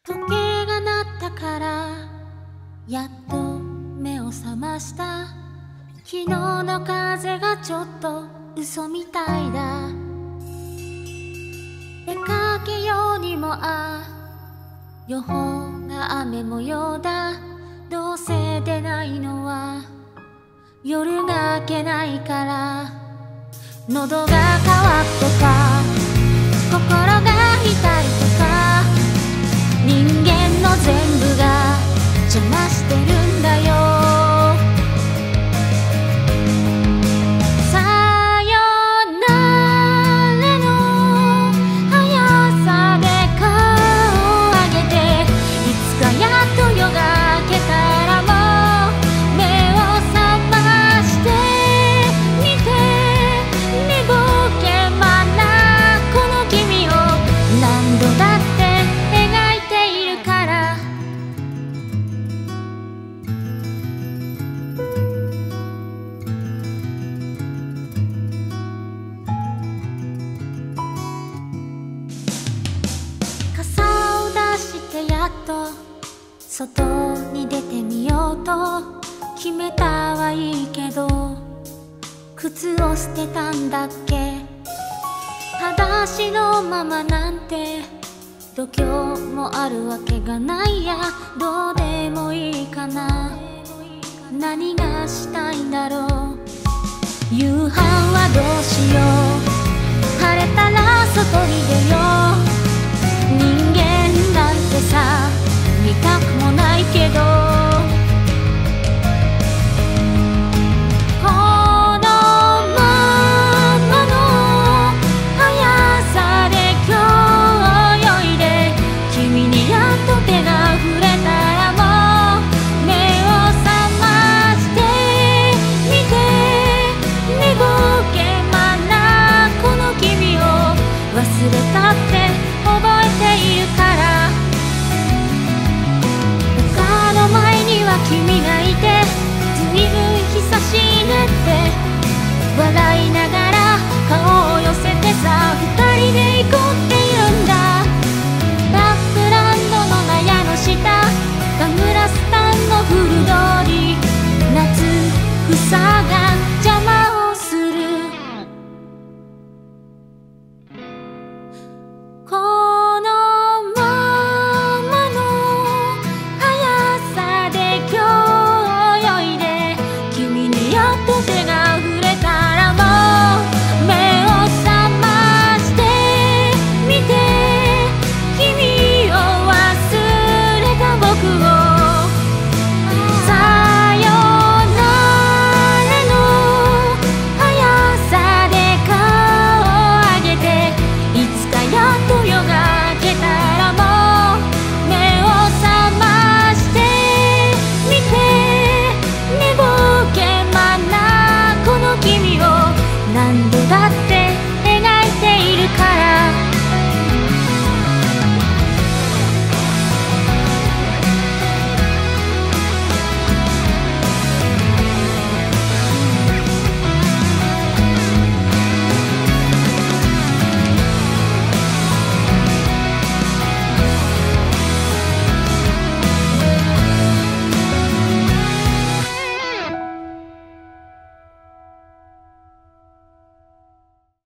時計が鳴ったからやっと目を覚ました。昨日の風がちょっと嘘みたいだ。出かけようにも予報が雨模様だ。どうせ出ないのは夜が明けないから。喉が渇くとか心が痛いとか人間の全部が邪魔してるんだよ。さよならの速さで顔を上げて、いつかやっと夜が明けたらもう目を覚ましてみて。寝ぼけまなこの君を何度だって描いているから。傘を出してやっと外に出てみようと決めたはいいけど、靴を捨てたんだっけ。裸足のままなんて度胸もあるわけがないや。どうでもいいかな。何がしたいんだろう。夕飯はどうしよう。晴れたら外に出よう。人間なんてさ見たくもないけど、このままの速さで今日泳いで、君にやっと手が触れたらもう目を覚ましてみて。寝ぼけまなこの君を忘れたって覚えているから。他の前には君がいて、ずいぶん久しいねって笑いながら顔を寄せてさ、二人で行こうって言うんだ。バックランドの納屋の下、ガムラスタンの古通り、夏草が